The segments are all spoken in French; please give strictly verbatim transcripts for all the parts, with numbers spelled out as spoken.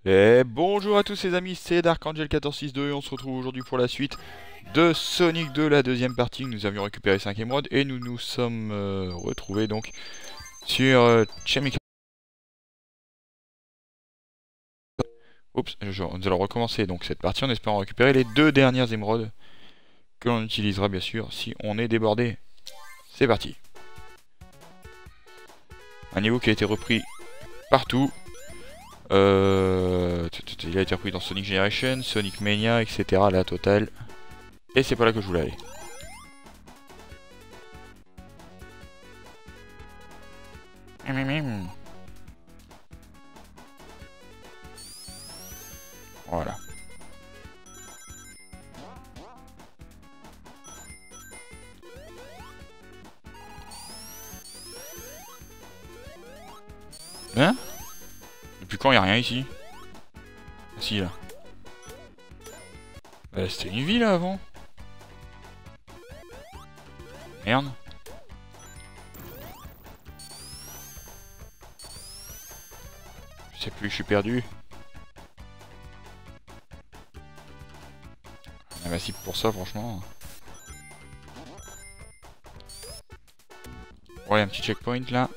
Et bonjour à tous les amis, c'est Dark Angel un quatre six deux et on se retrouve aujourd'hui pour la suite de Sonic deux, la deuxième partie. Nous avions récupéré cinq émeraudes et nous nous sommes euh, retrouvés donc sur euh, Chemical. Oups, je, nous allons recommencer donc cette partie en espérant récupérer les deux dernières émeraudes que l'on utilisera bien sûr si on est débordé. C'est parti. Un niveau qui a été repris partout. Euh, il a été repris dans Sonic Generation, Sonic Mania, et cetera. La totale. Et c'est pas là que je voulais aller. Voilà. Hein? Depuis quand il n'y a rien ici? Ah si là. Bah, c'était une ville là avant. Merde. Je sais plus, je suis perdu. On a ma cible pour ça franchement. Ouais, un petit checkpoint là.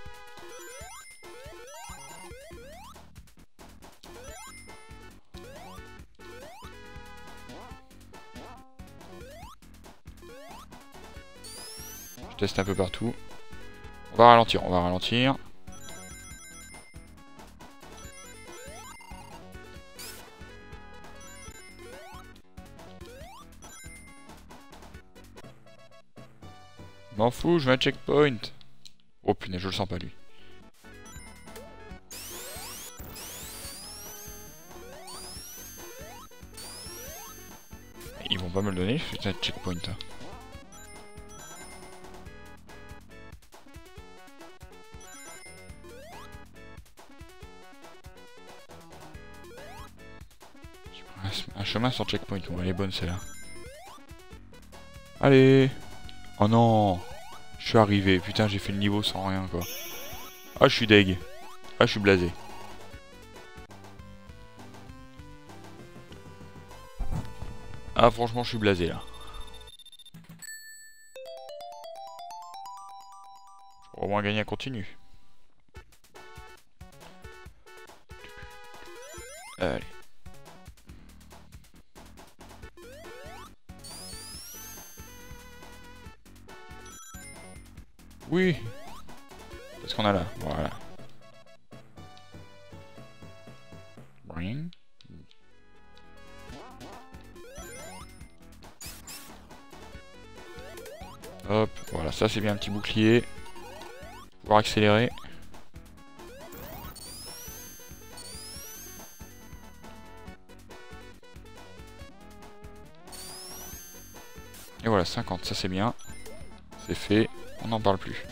Je teste un peu partout. On va ralentir, on va ralentir. M'en fous, je veux un checkpoint. Oh punaise, je le sens pas lui. Ils vont pas me le donner, c'est un checkpoint. Un chemin sans checkpoint, bon, elle est bonne celle-là. Allez. Oh non. Je suis arrivé, putain j'ai fait le niveau sans rien quoi. Ah je suis deg. Ah je suis blasé. Ah franchement je suis blasé là. Je vais au moins gagner un continu. Allez. Oui. Qu'est-ce qu'on a là? Voilà. Boing. Hop, voilà, ça c'est bien un petit bouclier. Pouvoir accélérer. Et voilà, cinquante, ça c'est bien. C'est fait, on n'en parle plus.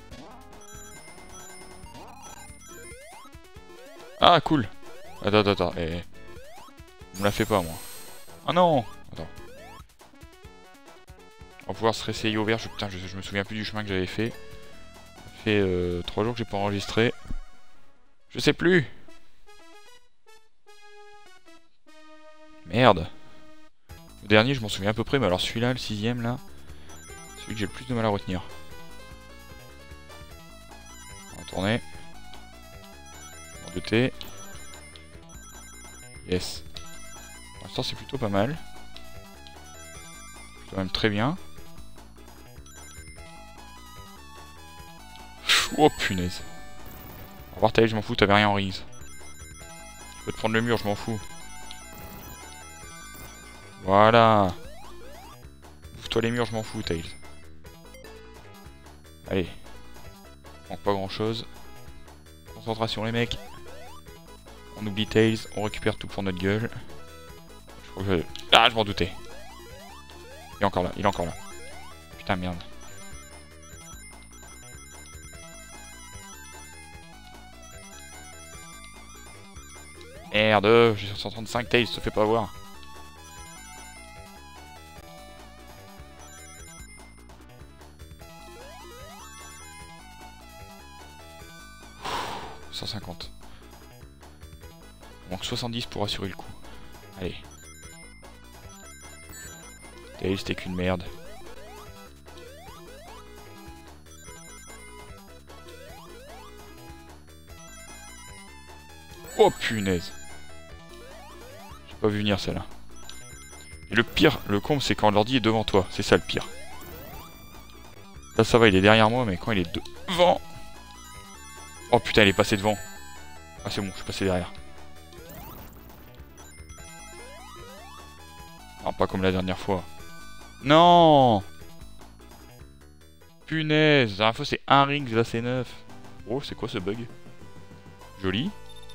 Ah cool. Attends, attends, attends. Eh, on me la fait pas moi. Ah non. Attends. On va pouvoir se réessayer au vert. Je, putain, je, je me souviens plus du chemin que j'avais fait. Ça fait euh, trois jours que j'ai pas enregistré. Je sais plus. Merde. Le dernier, je m'en souviens à peu près, mais alors celui-là, le sixième là, celui que j'ai le plus de mal à retenir. On va tourner. En deux T. Yes. Pour l'instant, c'est plutôt pas mal. Plutôt même très bien. Oh punaise. Au revoir Tails, je m'en fous, t'avais rien en rings. Je peux te prendre le mur, je m'en fous. Voilà. Ouvre-toi les murs, je m'en fous Tails. Allez. Manque pas grand chose. Concentration les mecs. On oublie Tails, on récupère tout pour notre gueule. Je crois que je... Ah, je m'en doutais. Il est encore là, il est encore là. Putain, merde. Merde, j'ai cent trente-cinq Tails, se fait pas avoir. cent cinquante. Il manque soixante-dix pour assurer le coup. Allez. Tails, t'es qu'une merde. Oh punaise. J'ai pas vu venir celle-là. Et le pire, le comble, c'est quand l'ordi est devant toi. C'est ça le pire. Là ça va, il est derrière moi, mais quand il est devant... Oh putain, il est passé devant. Ah c'est bon, je suis passé derrière. Non, pas comme la dernière fois. Non. Punaise, la dernière fois c'est un ring, là c'est neuf. Oh, c'est quoi ce bug? Joli.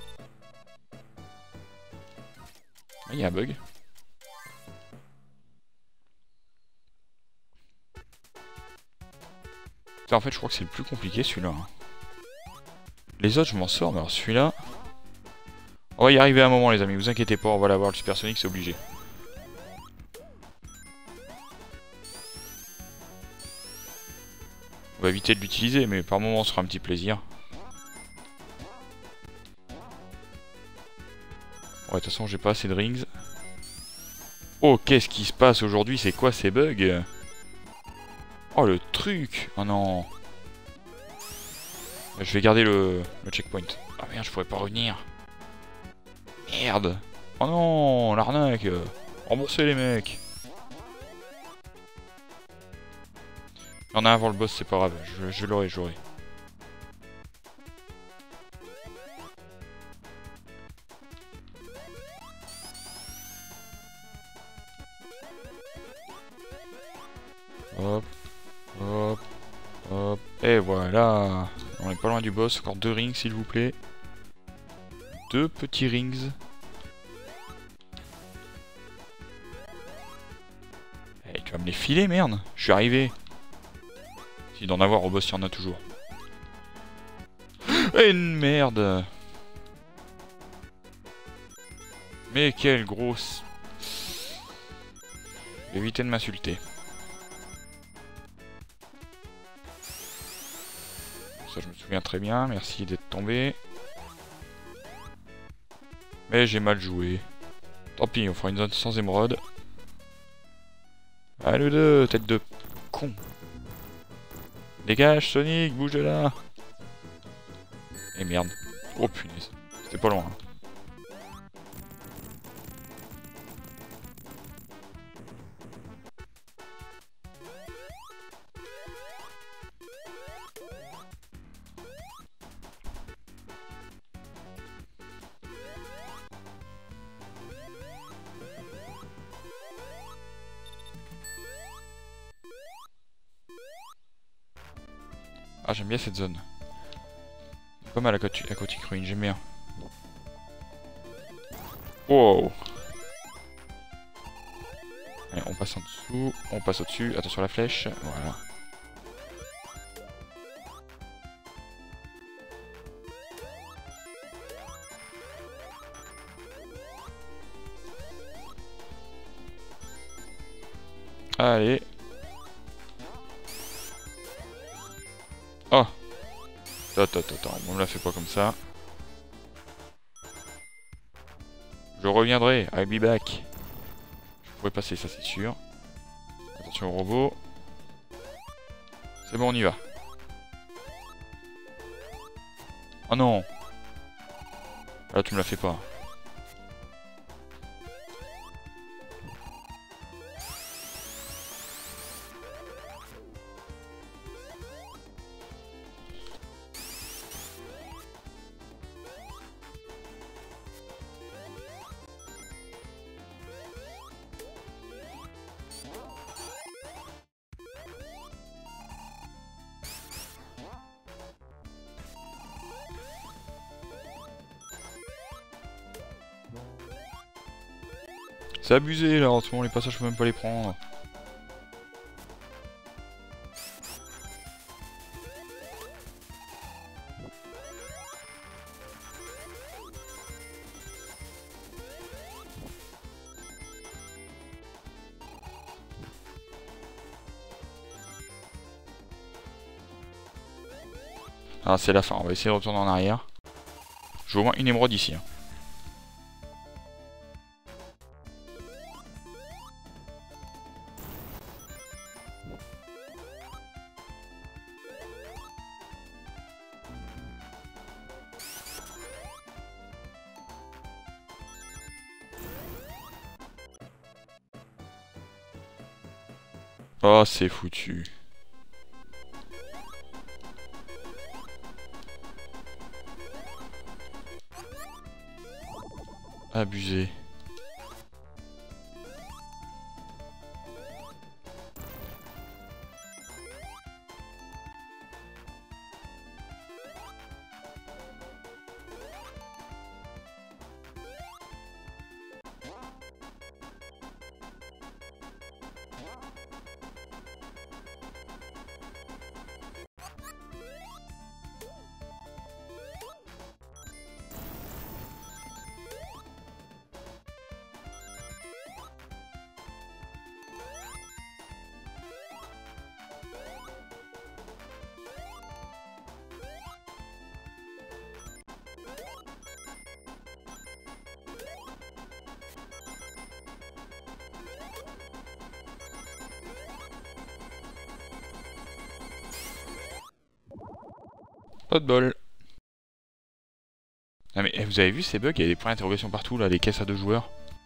Ah, il y a un bug. Là, en fait, je crois que c'est le plus compliqué celui-là. Hein. Les autres, je m'en sors, mais alors celui-là... On va y arriver à un moment, les amis, vous inquiétez pas, on va l'avoir le supersonique, c'est obligé. On va éviter de l'utiliser, mais par moment, on se fera un petit plaisir. Ouais, de toute façon, j'ai pas assez de rings. Oh, qu'est-ce qui se passe aujourd'hui? C'est quoi ces bugs? Oh, le truc! Oh non! Je vais garder le, le checkpoint. Ah merde, je pourrais pas revenir. Merde! Oh non, l'arnaque! Remboursez les mecs! Il y en a un avant le boss, c'est pas grave. Je, je l'aurai, je l'aurai. Hop, hop, hop, et voilà. On est pas loin du boss, encore deux rings s'il vous plaît. Deux petits rings. Eh, tu vas me les filer, merde. Je suis arrivé. Si d'en avoir au boss, il y en a toujours. Et une merde. Mais quelle grosse... Évitez de m'insulter. Ça, je me souviens très bien. Merci d'être tombé. Mais j'ai mal joué. Tant pis, on fera une zone sans émeraude. Allez, deux, tête de con. Dégage, Sonic, bouge de là. Et merde. Oh punaise. C'était pas loin. Hein. Ah, j'aime bien cette zone. Pas mal à côté, à côté Ruin, j'aime bien. Wow. Allez, on passe en dessous, on passe au-dessus, attention à la flèche, voilà. Allez. Oh. Attends, attends, attends, on me la fait pas comme ça. Je reviendrai, I'll be back. Je pourrais passer, ça c'est sûr. Attention au robot. C'est bon, on y va. Oh non. Là, tu me la fais pas. C'est abusé là, en ce moment les passages je peux même pas les prendre. Ah c'est la fin, on va essayer de retourner en arrière. Je veux au moins une émeraude ici. Hein. Oh, c'est foutu. Abusé. Pas de bol. Ah mais vous avez vu ces bugs, il y a des points d'interrogation partout là, les caisses à deux joueurs.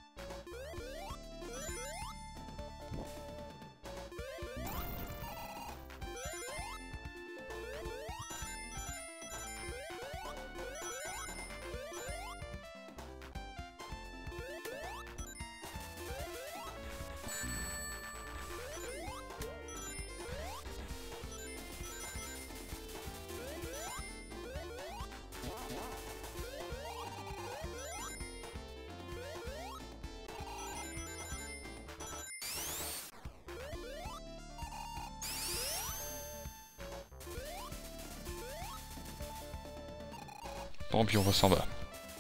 Bon, puis on va s'en bas.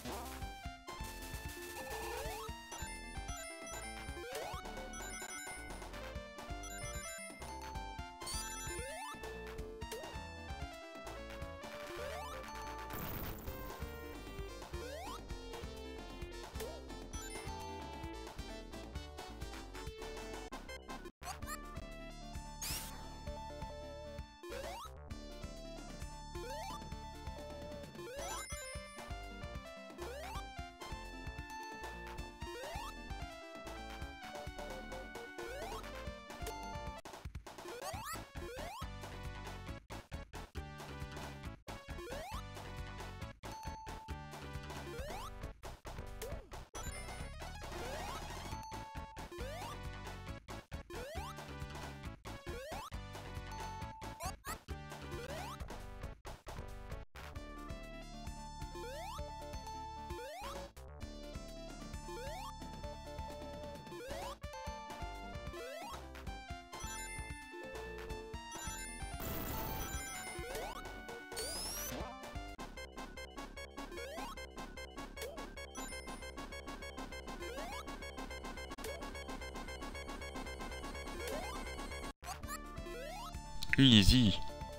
Easy.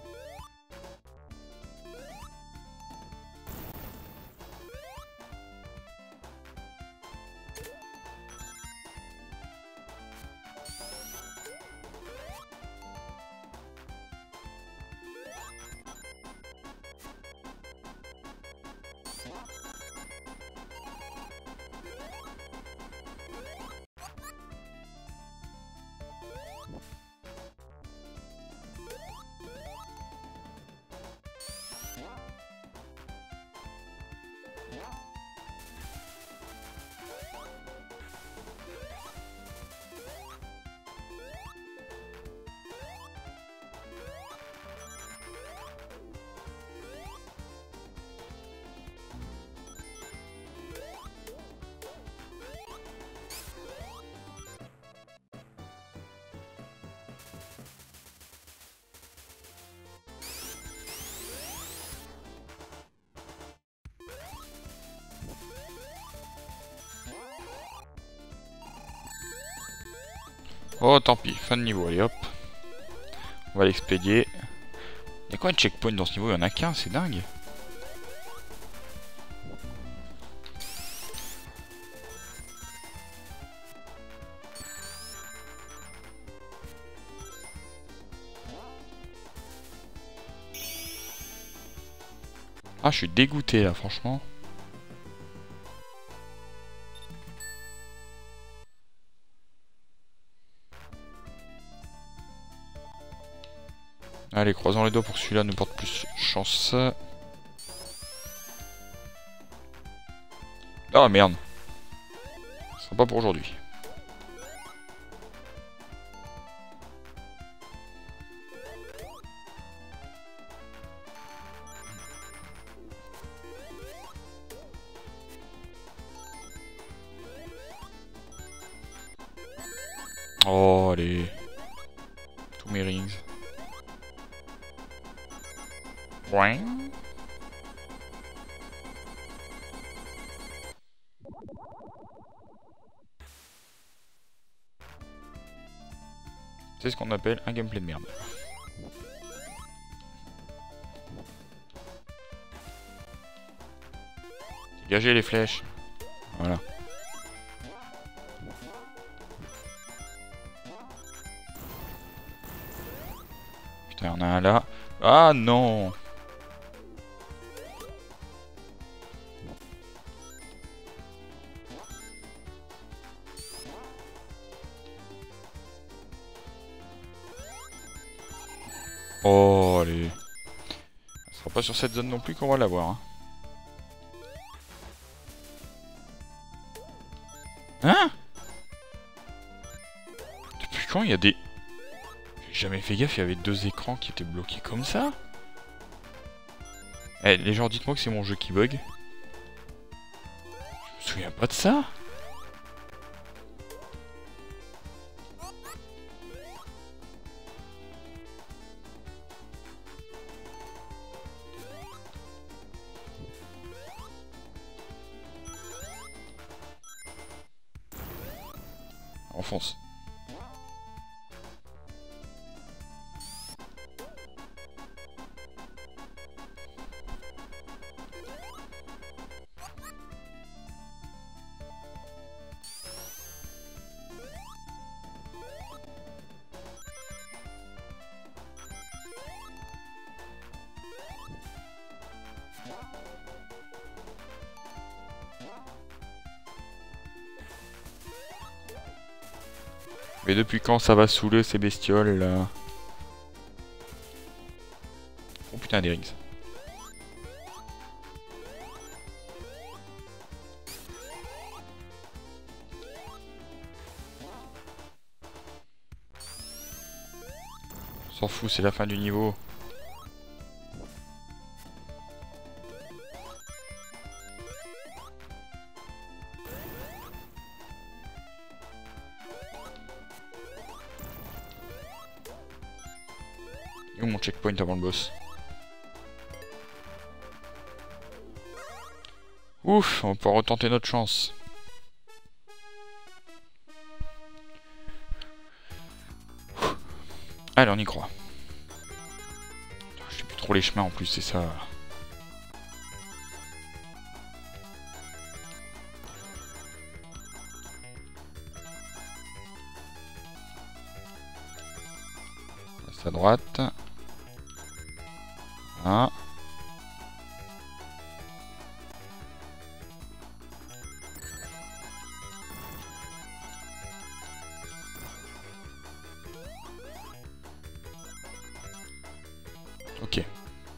Oh tant pis, fin de niveau, allez hop. On va l'expédier. Il y a quoi de checkpoint dans ce niveau? Il y en a qu'un, c'est dingue. Ah, je suis dégoûté là, franchement. Allez, croisons les doigts pour que celui-là nous porte plus chance. Ah merde. Ce sera pas pour aujourd'hui. Oh, allez. Tous mes rings. Ouais. C'est ce qu'on appelle un gameplay de merde. Dégagez les flèches. Voilà. Putain, il y en a un là. Ah non! Oh, allez. Ce sera pas sur cette zone non plus qu'on va l'avoir. Hein, hein? Depuis quand il y a des... J'ai jamais fait gaffe, il y avait deux écrans qui étaient bloqués comme ça. Eh, les gens, dites-moi que c'est mon jeu qui bug. Je me souviens pas de ça. Enfonce. Mais depuis quand ça va saouler ces bestioles là? Oh putain, des rings. On s'en fout, c'est la fin du niveau. Et où mon checkpoint avant le boss? Ouf, on va pouvoir retenter notre chance. Allez, on y croit. Je sais plus trop les chemins en plus, c'est ça. À droite. Ah. Ok.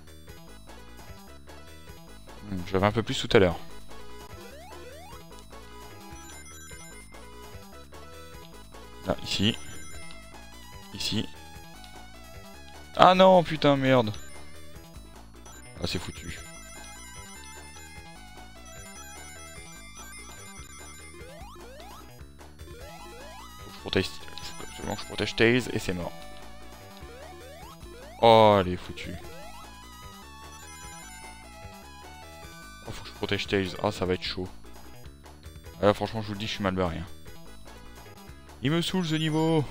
J'avais un peu plus tout à l'heure. Là, ici. Ici. Ah non, putain, merde. Ah, c'est foutu. Faut que je protège... Seulement que je protège Tails et c'est mort. Oh, elle est foutue. Oh, faut que je protège Tails. Ah, ça va être chaud. Ah, là, franchement, je vous le dis, je suis mal barré. Hein. Il me saoule ce niveau.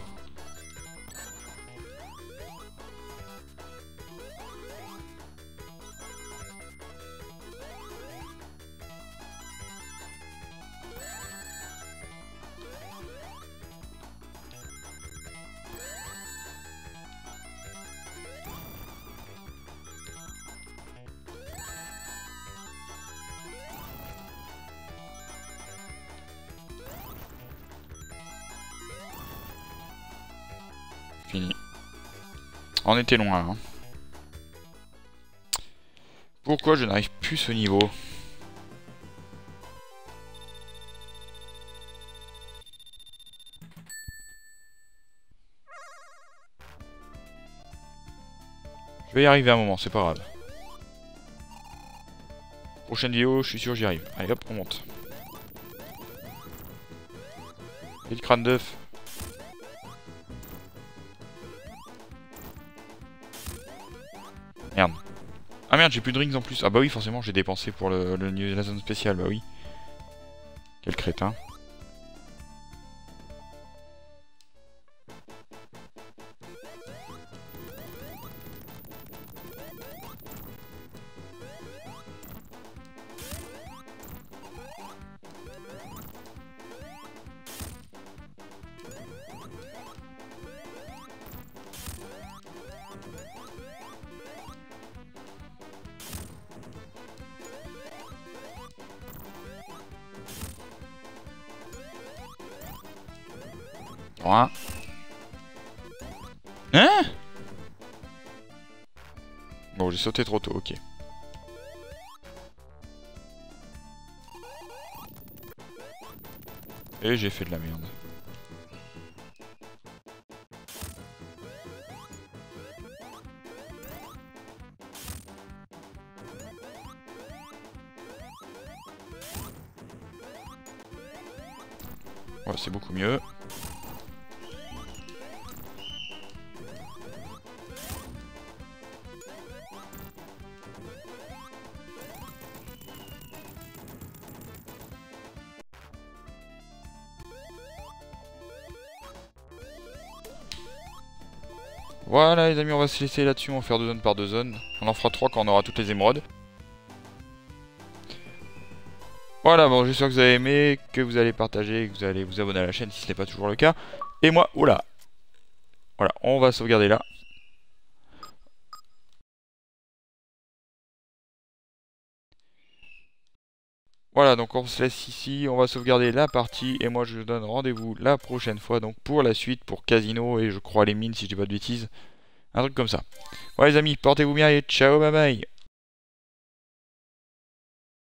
Fini. On était loin, hein. Pourquoi je n'arrive plus ce niveau? Je vais y arriver à un moment, c'est pas grave. Prochaine vidéo, je suis sûr j'y arrive. Allez hop, on monte. Et le crâne d'œuf. Merde. Ah merde, j'ai plus de rings en plus. Ah bah oui, forcément, j'ai dépensé pour le, le, la zone spéciale, bah oui. Quel crétin. Hein? Hein? Bon, j'ai sauté trop tôt, ok. Et j'ai fait de la merde. Ouais, c'est beaucoup mieux. Voilà les amis, on va se laisser là-dessus, on va faire deux zones par deux zones. On en fera trois quand on aura toutes les émeraudes. Voilà, bon, j'espère que vous avez aimé, que vous allez partager, que vous allez vous abonner à la chaîne si ce n'est pas toujours le cas. Et moi, oula. Voilà, on va sauvegarder là. Voilà, donc on se laisse ici, on va sauvegarder la partie, et moi je vous donne rendez-vous la prochaine fois, donc pour la suite, pour Casino, et je crois les mines si je dis pas de bêtises. Un truc comme ça. Voilà les amis, portez-vous bien et ciao, bye bye.